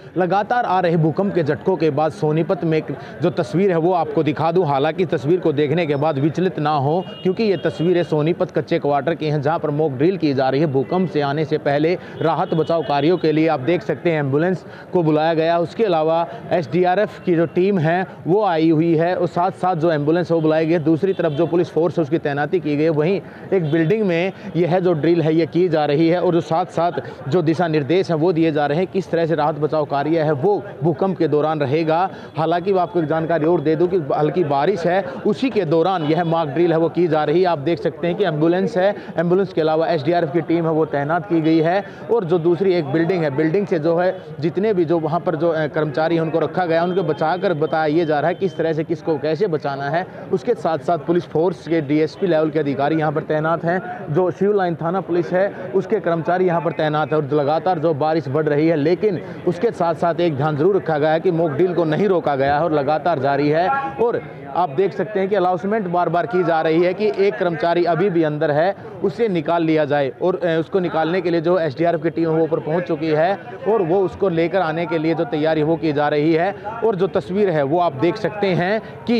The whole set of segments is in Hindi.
लगातार आ रहे भूकंप के झटकों के बाद सोनीपत में जो तस्वीर है वो आपको दिखा दूं। हालांकि तस्वीर को देखने के बाद विचलित ना हो, क्योंकि ये तस्वीरें सोनीपत कच्चे क्वार्टर की हैं, जहां पर मॉक ड्रिल की जा रही है। भूकंप से आने से पहले राहत बचाव कार्यों के लिए आप देख सकते हैं एम्बुलेंस को बुलाया गया। उसके अलावा SDRF की जो टीम है वो आई हुई है और साथ साथ जो एम्बुलेंस है वो बुलाई गई है। दूसरी तरफ जो पुलिस फोर्स है उसकी तैनाती की गई है। वहीं एक बिल्डिंग में यह जो ड्रिल है ये की जा रही है और जो साथ साथ जो दिशा निर्देश हैं वो दिए जा रहे हैं किस तरह से राहत बचाव कार्य है वो भूकंप के दौरान रहेगा। हालांकि मैं आपको एक जानकारी और दे दूं कि हल्की बारिश है, उसी के दौरान यह मॉक ड्रिल है वो की जा रही है। आप देख सकते हैं कि एम्बुलेंस है, एम्बुलेंस के अलावा SDRF की टीम है वो तैनात की गई है। और जो दूसरी एक बिल्डिंग है, बिल्डिंग से जो है जितने भी जो वहाँ पर जो कर्मचारी हैं उनको रखा गया, उनको बचाकर बताया ये जा रहा है किस तरह से किसको कैसे बचाना है। उसके साथ साथ पुलिस फोर्स के DSP लेवल के अधिकारी यहाँ पर तैनात हैं। जो सिविल लाइन थाना पुलिस है उसके कर्मचारी यहाँ पर तैनात है। और लगातार जो बारिश बढ़ रही है, लेकिन उसके साथ साथ एक ध्यान जरूर रखा गया है कि मॉक ड्रिल को नहीं रोका गया है और लगातार जारी है। और आप देख सकते हैं कि अनाउंसमेंट बार बार की जा रही है कि एक कर्मचारी अभी भी अंदर है, उसे निकाल लिया जाए। और उसको निकालने के लिए जो SDRF की टीम वो ऊपर पहुंच चुकी है और वो उसको लेकर आने के लिए जो तैयारी वो की जा रही है। और जो तस्वीर है वो आप देख सकते हैं कि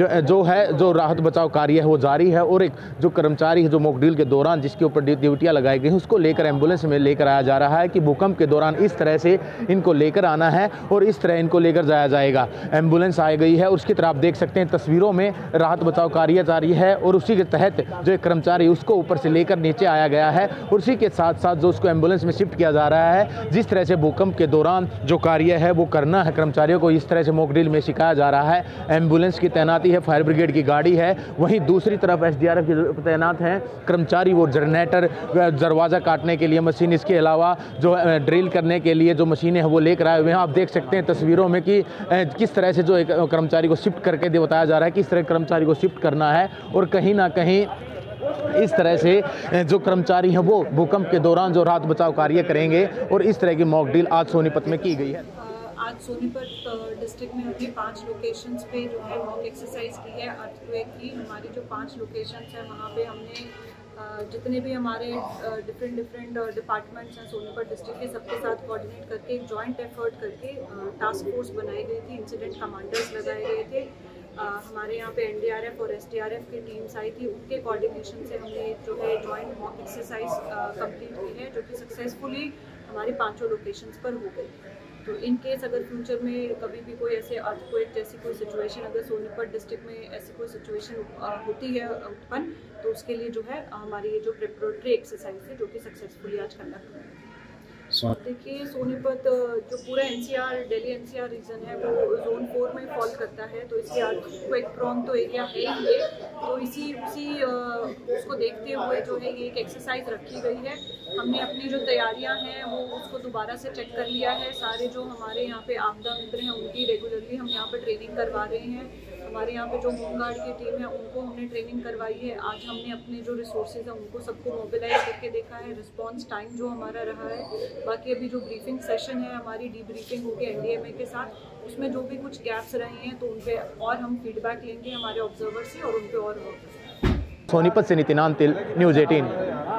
जो राहत बचाव कार्य है वो जारी है। और एक जो कर्मचारी है जो मॉक ड्रिल के दौरान जिसके ऊपर ड्यूटियाँ लगाई गई हैं उसको लेकर एम्बुलेंस में लेकर आया जा रहा है कि भूकंप के दौरान इस तरह से इनको लेकर आना है और इस तरह इनको लेकर जाया जाएगा। एम्बुलेंस आ गई है, उसकी तरफ आप देख सकते हैं तस्वीरों में राहत बचाव कार्य जारी है। और उसी के तहत जो एक कर्मचारी उसको ऊपर से लेकर नीचे आया गया है। उसी के साथ साथ जो उसको एम्बुलेंस में शिफ्ट किया जा रहा है। जिस तरह से भूकंप के दौरान जो कार्य है वो करना है कर्मचारियों को, इस तरह से मॉक ड्रिल में सिखाया जा रहा है। एम्बुलेंस की तैनाती है, फायर ब्रिगेड की गाड़ी है, वहीं दूसरी तरफ SDRF की तैनात हैं कर्मचारी। वो जनरेटर, दरवाज़ा काटने के लिए मशीन, इसके अलावा जो ड्रिल करने के लिए जो मशीनें हैं वो लेकर आए हुए हैं। आप देख सकते हैं तस्वीरों में कि किस तरह से जो एक कर्मचारी को शिफ्ट करके बताया जा रहा है किस तरह कर्मचारी को शिफ्ट करना है। और कहीं ना कहीं इस तरह से जो कर्मचारी हैं वो भूकंप के दौरान जो राहत बचाव कार्य करेंगे। और इस तरह की मॉक ड्रिल आज सोनीपत में की गई है। आज सोनीपत डिस्ट्रिक्ट में हमने 5 लोकेशंस पे जो है मॉक एक्सरसाइज की है अर्थक्वेक की। हमारी जो 5 लोकेशंस हैं वहाँ पे हमने जितने भी हमारे डिफरेंट डिपार्टमेंट्स हैं सोनीपत डिस्ट्रिक्ट के, सबके साथ कोऑर्डिनेट करके एक जॉइंट एफर्ट करके टास्क फोर्स बनाई गई थी, इंसिडेंट कमांडर्स लगाए गए थे। हमारे यहाँ पे NDRF और SDRF की टीम्स आई थी, उनके कोऑर्डिनेशन से हमने जो है जॉइंट मॉक एक्सरसाइज कंप्लीट की है, जो कि सक्सेसफुली हमारी 5 लोकेशंस पर हो गई। तो इन केस अगर फ्यूचर में कभी भी कोई ऐसे अर्थक्वेक जैसी कोई सिचुएशन अगर सोनीपत डिस्ट्रिक्ट में ऐसी कोई सिचुएशन होती है उत्पन्न, तो उसके लिए जो है हमारी ये जो प्रिपरेटरी एक्सरसाइज है जो कि सक्सेसफुली आज कंडक्ट हुई है। देखिए सोनीपत जो पूरा NCR दिल्ली NCR रीजन है वो जोन 4 में फॉल करता है, तो इसलिए अर्थक्वेक प्रोन तो एरिया है ही ये। तो उसी उसको देखते हुए जो है ये एक एक्सरसाइज रखी गई है। हमने अपनी जो तैयारियां हैं वो उसको दोबारा से चेक कर लिया है। सारे जो हमारे यहाँ पे आपदा मित्र हैं उनकी रेगुलरली हम यहाँ पे ट्रेनिंग करवा रहे हैं। हमारे यहाँ पे जो होमगार्ड की टीम है उनको हमने ट्रेनिंग करवाई है। आज हमने अपने जो रिसोर्सेज हैं उनको सबको मोबिलाइज करके देखा है। रिस्पांस टाइम जो हमारा रहा है, बाकी अभी जो ब्रीफिंग सेशन है हमारी डीब्रीफिंग होगी NDMA के साथ, उसमें जो भी कुछ गैप्स रहे हैं तो उन पे और हम फीडबैक लेंगे हमारे ऑब्जर्वर से और उन पे और वर्क करेंगे। सोनीपत से नितिन अंतिल, न्यूज़ 18।